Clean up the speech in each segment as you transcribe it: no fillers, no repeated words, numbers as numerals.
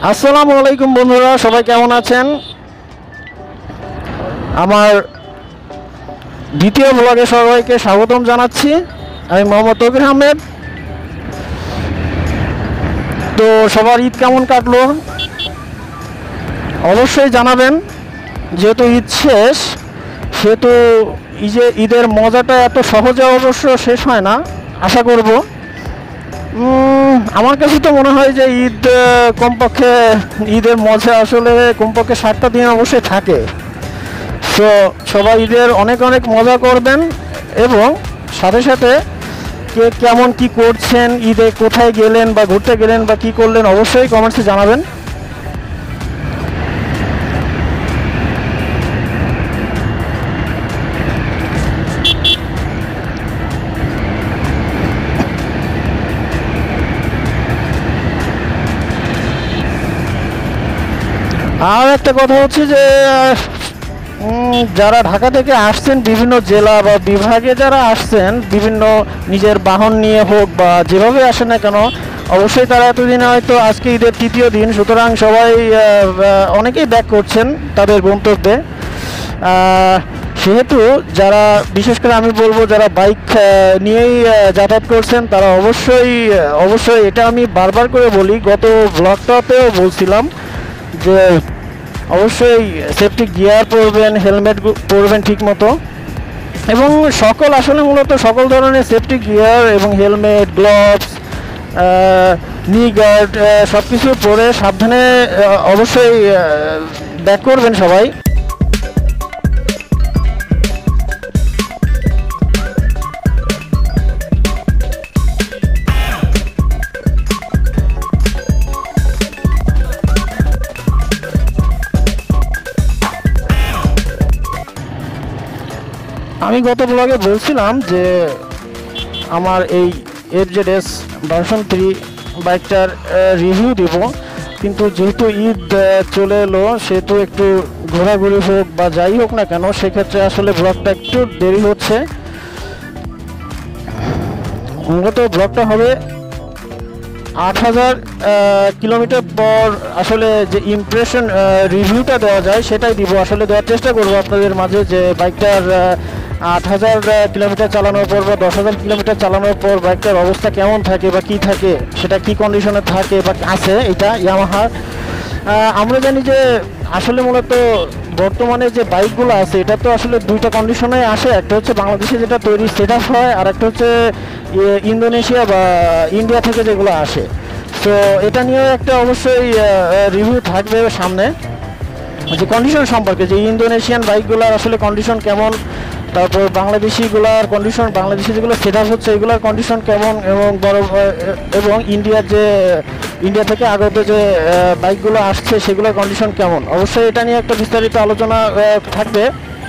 আসসালামু আলাইকুম বন্ধুরা, সবাই কেমন আছেন? আমার দ্বিতীয় ব্লগে সবাইকে স্বাগতম জানাচ্ছি। আমি মোহাম্মদ তৌকির আহমেদ। তো সবার ঈদ কেমন কাটলো অবশ্যই জানাবেন। যেহেতু ঈদ শেষ, সেহেতু ঈদের মজাটা এত সহজে অবশ্য শেষ হয় না, আশা করব। আমার কাছে তো মনে হয় যে কমপক্ষে ঈদের মজা আসলে কমপক্ষে 7টা দিন অবশ্যই থাকে। সো সবাই ঈদের অনেক অনেক মজা করবেন এবং সাথে সাথে কে কেমন কি করছেন, ঈদে কোথায় গেলেন বা ঘুরতে গেলেন বা কি করলেন অবশ্যই কমেন্টসে জানাবেন। আর একটা কথা হচ্ছে যে যারা ঢাকা থেকে আসছেন, বিভিন্ন জেলা বা বিভাগে যারা আসছেন, বিভিন্ন নিজের বাহন নিয়ে হোক বা যেভাবে আসেন না কেন, অবশ্যই তারা এতদিনে হয়তো আজকে ঈদের তৃতীয় দিন, সুতরাং সবাই অনেকেই ব্যাক করছেন তাদের গন্তব্যে। সেহেতু যারা বিশেষ করে আমি বলবো যারা বাইক নিয়েই যাতায়াত করছেন, তারা অবশ্যই এটা আমি বারবার করে বলি, গত ব্লগটাতেও বলছিলাম যে অবশ্যই সেফটি গিয়ার পরবেন, হেলমেট পরবেন ঠিক মতো, এবং মূলত সকল ধরনের সেফটি গিয়ার এবং হেলমেট, গ্লোভস, নি গার্ড সব কিছু পরে সাবধানে অবশ্যই ব্যাক করবেন সবাই। আমি গত ব্লগে বলছিলাম যে আমার এই FZS ভার্সন 3 বাইকটার রিভিউ দেব, কিন্তু যেহেতু ঈদ চলে এলো, সেহেতু একটু ঘোরাঘুরি হোক বা যাই হোক না কেন, সেক্ষেত্রে আসলে ব্লগটা একটু দেরি হচ্ছে। মূলত ব্লগটা হবে 8000 কিলোমিটার পর আসলে যে ইমপ্রেশন রিভিউটা দেওয়া যায় সেটাই দিব, আসলে দেওয়ার চেষ্টা করবো আপনাদের মাঝে, যে বাইকটার 8000 কিলোমিটার চালানোর পর বা 10,000 কিলোমিটার চালানোর পর বাইকটার অবস্থা কেমন থাকে বা কী থাকে, সেটা কী কন্ডিশনে থাকে বা আছে এটা ইয়ামাহার। আমরা জানি যে আসলে মূলত বর্তমানে যে বাইকগুলো আছে, এটা তো আসলে দুইটা কন্ডিশনে আসে। একটা হচ্ছে বাংলাদেশে যেটা তৈরি সেট আপ হয়, আর একটা হচ্ছে ইন্দোনেশিয়া বা ইন্ডিয়া থেকে যেগুলো আসে। তো এটা নিয়ে একটা অবশ্যই রিভিউ থাকবে সামনে, যে কন্ডিশন সম্পর্কে, যে ইন্দোনেশিয়ান বাইকগুলোর আসলে কন্ডিশন কেমন, তারপর বাংলাদেশিগুলোর কন্ডিশন, বাংলাদেশি যেগুলো সেট আপ হচ্ছে এগুলোর কন্ডিশন কেমন, এবং ইন্ডিয়া থেকে আগত যে বাইকগুলো আসছে সেগুলোর কন্ডিশন কেমন, অবশ্যই এটা নিয়ে একটা বিস্তারিত আলোচনা থাকবে।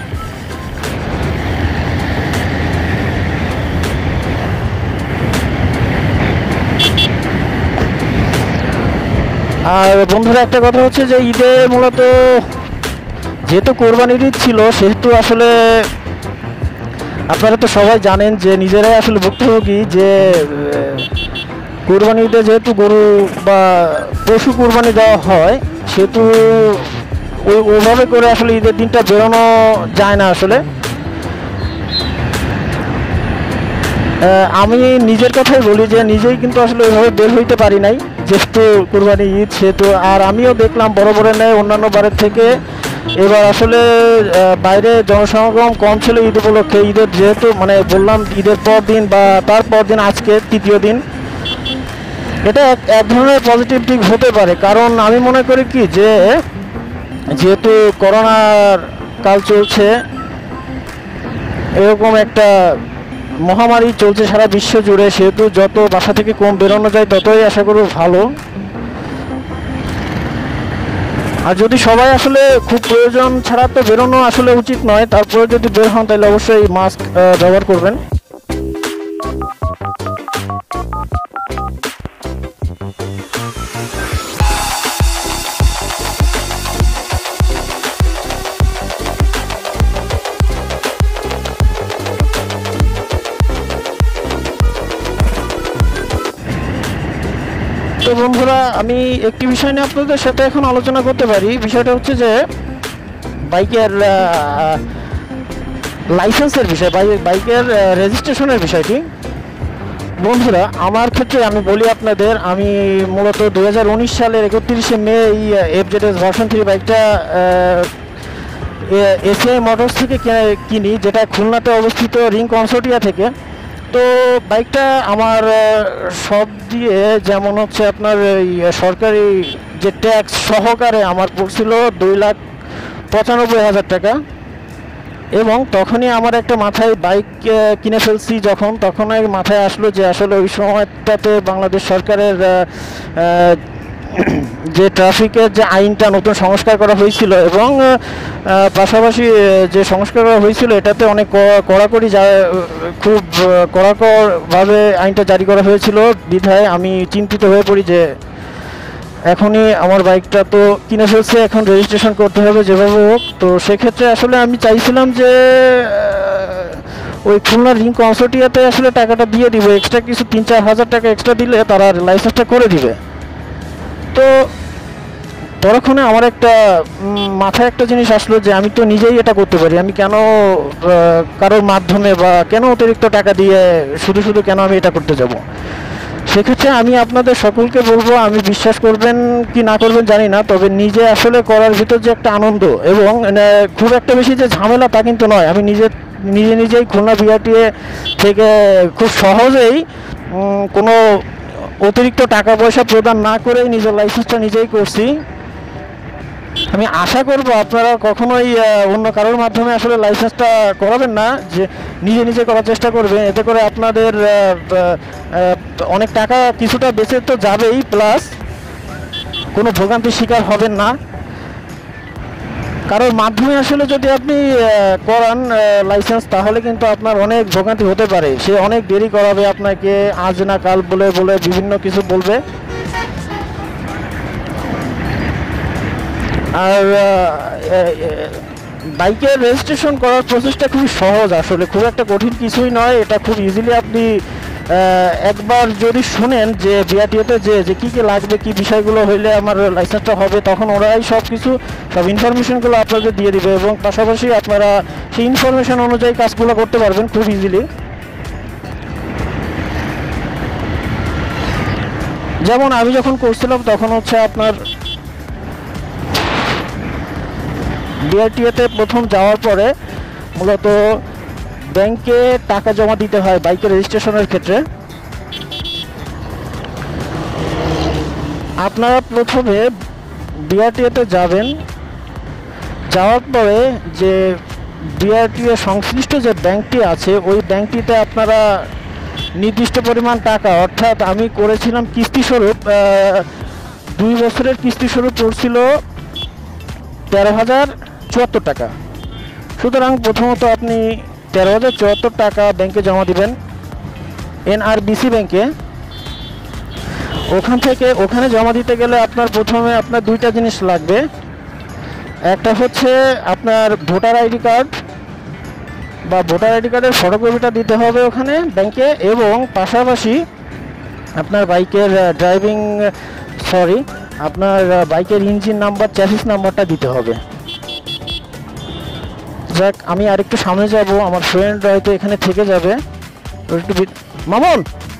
আর বন্ধুরা, একটা কথা হচ্ছে যে ঈদে মূলত যেহেতু কোরবানির ঈদ ছিল, সেহেতু আসলে আপনারা তো সবাই জানেন যে নিজেরাই আসলে ভুক্তভোগী, যে কোরবানি ঈদে যেহেতু গরু বা পশু কোরবানি দেওয়া হয়, সেহেতু ওইভাবে করে আসলে ঈদের দিনটা বেরোনো যায় না। আসলে আমি নিজের কথাই বলি যে নিজেই কিন্তু আসলে ওইভাবে বের হইতে পারি নাই, যেহেতু কোরবানি ঈদ সেহেতু। আর আমিও দেখলাম বরাবরের ন্যায় অন্যান্য বারের থেকে এবার আসলে বাইরে জনসমাগম কম ছিল ঈদ উপলক্ষে। ঈদের যেহেতু বললাম ঈদের পর দিন বা তারপর দিন আজকে তৃতীয় দিন, এটা এক ধরনের পজিটিভ দিক হতে পারে। কারণ আমি মনে করি কি, যে যেহেতু করোনার কাল চলছে, এরকম একটা মহামারী চলছে সারা বিশ্ব জুড়ে, সেহেতু যত বাসা থেকে কম বেরোনো যায় ততই আশা করব ভালো। আর যদি সবাই আসলে খুব প্রয়োজন ছাড়া তো বেরোনো আসলে উচিত নয়, তারপরে যদি বের হন তাহলে অবশ্যই মাস্ক ব্যবহার করবেন। তো বন্ধুরা, আমি একটি বিষয় নিয়ে আপনাদের সাথে এখন আলোচনা করতে পারি। বিষয়টা হচ্ছে যে বাইকের লাইসেন্সের বিষয়, বাইকের রেজিস্ট্রেশনের বিষয়টি। বন্ধুরা, আমার ক্ষেত্রে আমি বলি আপনাদের, আমি মূলত 2019 সালের 31শে মে এই FZS ভার্সন 3 বাইকটা এসিআই মোটরস থেকে কিনি, যেটা খুলনাতে অবস্থিত রিং কনসোর্টিয়া থেকে। তো বাইকটা আমার সব দিয়ে, যেমন হচ্ছে আপনার এই সরকারি যে ট্যাক্স সহকারে আমার পড়ছিল 2,95,000 টাকা। এবং তখনই আমার একটা মাথায় বাইক কিনে ফেলছি যখন, তখনই মাথায় আসলো যে আসলে ওই সময়টাতে বাংলাদেশ সরকারের যে ট্রাফিকের যে আইনটা নতুন সংস্কার করা হয়েছিল, এবং পাশাপাশি যে সংস্কার করা হয়েছিল এটাতে অনেক কড়াকড়ি খুব কড়াকড়ভাবে আইনটা জারি করা হয়েছিল। বিধায় আমি চিন্তিত হয়ে পড়ি যে এখনই আমার বাইকটা তো কিনে ফেলছে, এখন রেজিস্ট্রেশন করতে হবে যেভাবে হোক। তো সেক্ষেত্রে আসলে আমি চাইছিলাম যে ওই খুলনা রিং কনসোর্টিয়াতে আসলে টাকাটা দিয়ে দিব, এক্সট্রা কিছু 3-4 হাজার টাকা এক্সট্রা দিলে তারা লাইসেন্সটা করে দিবে। তো ততক্ষণে আমার একটা মাথায় একটা জিনিস আসলো যে আমি তো নিজেই এটা করতে পারি, আমি কেন কারোর মাধ্যমে বা কেন অতিরিক্ত টাকা দিয়ে শুধু শুধু কেন আমি এটা করতে যাব। সেক্ষেত্রে আমি আপনাদের সকলকে বলবো, আমি বিশ্বাস করবেন কি না করবেন জানি না, তবে নিজে আসলে করার ভিতর যে একটা আনন্দ এবং খুব একটা বেশি যে ঝামেলা তা কিন্তু নয়। আমি নিজেই খুলনা বিআরটিএ থেকে খুব সহজেই কোনো অতিরিক্ত টাকা পয়সা প্রদান না করেই নিজের লাইসেন্সটা নিজেই করছি। আমি আশা করব আপনারা কখনোই অন্য কারোর মাধ্যমে আসলে লাইসেন্সটা করাবেন না, যে নিজে করার চেষ্টা করবেন। এতে করে আপনাদের অনেক টাকা কিছুটা বেঁচে তো যাবেই, প্লাস কোনো ভোগান্তির শিকার হবেন না। কারোর মাধ্যমে আসলে যদি আপনি করান লাইসেন্স, তাহলে কিন্তু আপনার অনেক ভোগান্তি হতে পারে। সে অনেক দেরি করাবে আপনাকে, আজ না কাল বলে বিভিন্ন কিছু বলবে। আর বাইকের রেজিস্ট্রেশন করার প্রসেসটা খুবই সহজ, আসলে খুব একটা কঠিন কিছুই নয়। এটা খুব ইজিলি আপনি একবার যদি শুনেন যে বিআরটিএতে যে কী লাগবে, কী বিষয়গুলো হইলে আমার লাইসেন্সটা হবে, তখন ওরাই সব ইনফরমেশনগুলো আপনাদের দিয়ে দিবে, এবং পাশাপাশি আপনারা সেই ইনফরমেশন অনুযায়ী কাজগুলো করতে পারবেন খুব ইজিলি। যেমন আমি যখন করছিলাম তখন হচ্ছে আপনার বিআরটিএতে প্রথম যাওয়ার পরে মূলত ব্যাংকে টাকা জমা দিতে হয় বাইকের রেজিস্ট্রেশনের ক্ষেত্রে। আপনারা প্রথমে বিআরটিএতে যাবেন, যাওয়ার পরে যে বিআরটিএ সংশ্লিষ্ট যে ব্যাংকটি আছে ওই ব্যাংকটিতে আপনারা নির্দিষ্ট পরিমাণ টাকা, অর্থাৎ আমি করেছিলাম কিস্তি স্বরূপ, 2 বছরের কিস্তি স্বরূপ পড়ছিল 13,074 টাকা। সুতরাং প্রথমত আপনি 13,074 টাকা ব্যাংকে জমা দিবেন, এনআরবিসি ব্যাংকে। ওখানে জমা দিতে গেলে প্রথমে আপনার 2টা জিনিস লাগবে। একটা হচ্ছে আপনার ভোটার আইডি কার্ড বা ভোটার আইডি কার্ডের ফটোকপিটা দিতে হবে ওখানে ব্যাংকে, এবং পাশাপাশি আপনার বাইকের ইঞ্জিন নাম্বার, চ্যাসিস নাম্বারটা দিতে হবে। যাক, আমি আরেকটু সামনে যাব, আমার ফ্রেন্ড হয়তো এখানে থেকে যাবে। একটু মামুন,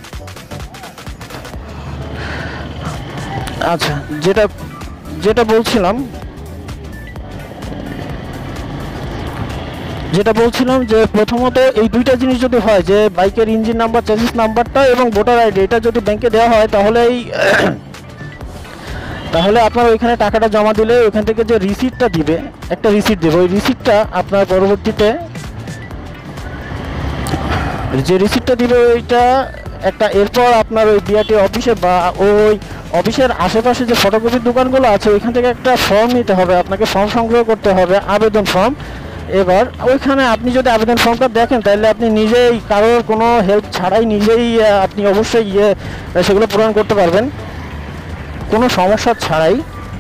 আচ্ছা, যেটা বলছিলাম যে প্রথমত এই 2টা জিনিস যদি হয়, যে বাইকের ইঞ্জিন নাম্বার, চ্যাসিস নাম্বারটা এবং ভোটার আইডি, এটা যদি ব্যাংকে দেওয়া হয় তাহলে আপনার ওইখানে টাকাটা জমা দিলে ওইখান থেকে যে রিসিপ্টটা দিবে, একটা রিসিপ্ট দেবে, ওই রিসিপ্টটা আপনার পরবর্তীতে যে রিসিপ্টটা দিবে ওইটা একটা, এরপর আপনার ওই বিআরটি অফিসে বা ওই অফিসের আশেপাশে যে ফটোকপির দোকানগুলো আছে ওইখান থেকে একটা ফর্ম নিতে হবে, আপনাকে ফর্ম সংগ্রহ করতে হবে, আবেদন ফর্ম। এবার ওইখানে আপনি যদি আবেদন ফর্মটা দেখেন, তাহলে আপনি নিজেই কারোর কোনো হেল্প ছাড়াই নিজেই আপনি অবশ্যই সেগুলো পূরণ করতে পারবেন কোনো সমস্যা ছাড়াই।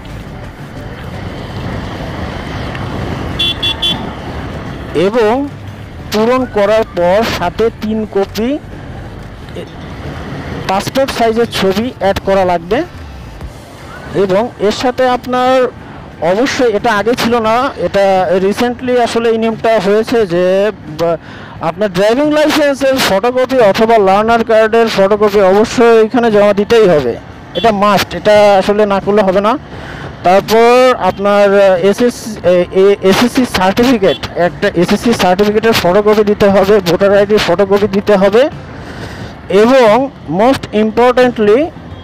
এবং পূরণ করার পর সাথে 3 কপি পাসপোর্ট সাইজের ছবি অ্যাড করা লাগবে। এবং এর সাথে আপনার অবশ্যই, এটা আগে ছিল না, এটা রিসেন্টলি আসলে এই নিয়মটা হয়েছে যে আপনার ড্রাইভিং লাইসেন্সের ফটোকপি অথবা লার্নার কার্ডের ফটোকপি অবশ্যই এখানে জমা দিতেই হবে। এটা মাস্ট, এটা আসলে না করলে হবে না। তারপর আপনার এসএসসি সার্টিফিকেট, একটা এসএসসি সার্টিফিকেটের ফটোকপি দিতে হবে, ভোটার আইডির ফটোকপি দিতে হবে। এবং মোস্ট ইম্পর্টেন্টলি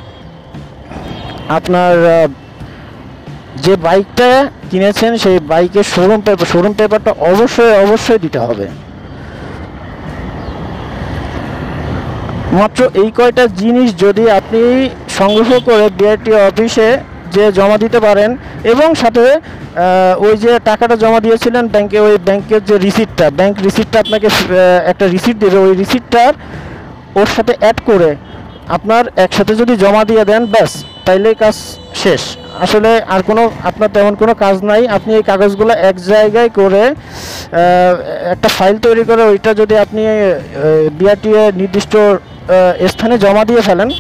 আপনার যে বাইকটা কিনেছেন সেই বাইকের শোরুম পেপারটা অবশ্যই দিতে হবে। মাত্র এই কয়টা জিনিস যদি আপনি সংগ্রহ করে বিআরটি অফিসে যে জমা দিতে পারেন, এবং সাথে ওই যে টাকাটা জমা দিয়েছিলেন ব্যাংকে, ওই ব্যাংকের যে রিসিপ্টটা, ব্যাংক রিসিপ্টটা আপনাকে একটা রিসিপ্ট দেবে, ওই রিসিপ্টটার ওর সাথে অ্যাড করে আপনার একসাথে যদি জমা দিয়ে দেন, ব্যাস তাইলেই কাজ শেষ। আসলে আর কোনো আপনার তেমন কোনো কাজ নাই। আপনি এই কাগজগুলো এক জায়গায় করে একটা ফাইল তৈরি করে ওইটা যদি আপনি বিআরটি নির্দিষ্ট স্থানে জমা দিয়ে ফেলেন,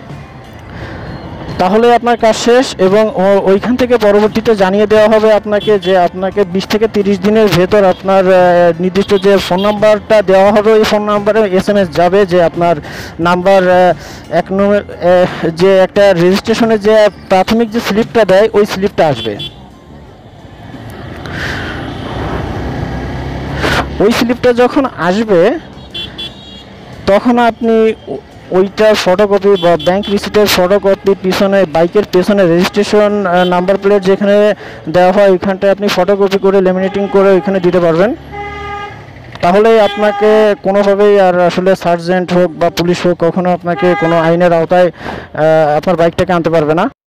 তাহলে আপনার কাজ শেষ। এবং ওইখান থেকে পরবর্তীতে জানিয়ে দেওয়া হবে আপনাকে যে আপনাকে 20 থেকে 30 দিনের ভেতর আপনার নির্দিষ্ট যে ফোন নাম্বারটা দেওয়া হবে, ওই ফোন নাম্বারে SMS যাবে যে আপনার নাম্বার 1 নম্বর যে একটা রেজিস্ট্রেশনের যে প্রাথমিক যে স্লিপটা দেয়, ওই স্লিপটা আসবে। ওই স্লিপটা যখন আসবে তখন আপনি ওইটার ফটোকপি বা ব্যাংক রিসিটের ফটোকপি পিছনে, বাইকের পেছনে রেজিস্ট্রেশন নাম্বার প্লেট যেখানে দেওয়া হয় ওইখানটায় আপনি ফটোকপি করে লেমিনেটিং করে ওইখানে দিতে পারবেন। তাহলে আপনাকে কোনোভাবেই আর আসলে সার্জেন্ট হোক বা পুলিশ হোক কখনো আপনাকে কোনো আইনের আওতায় আপনার বাইকটাকে আনতে পারবে না।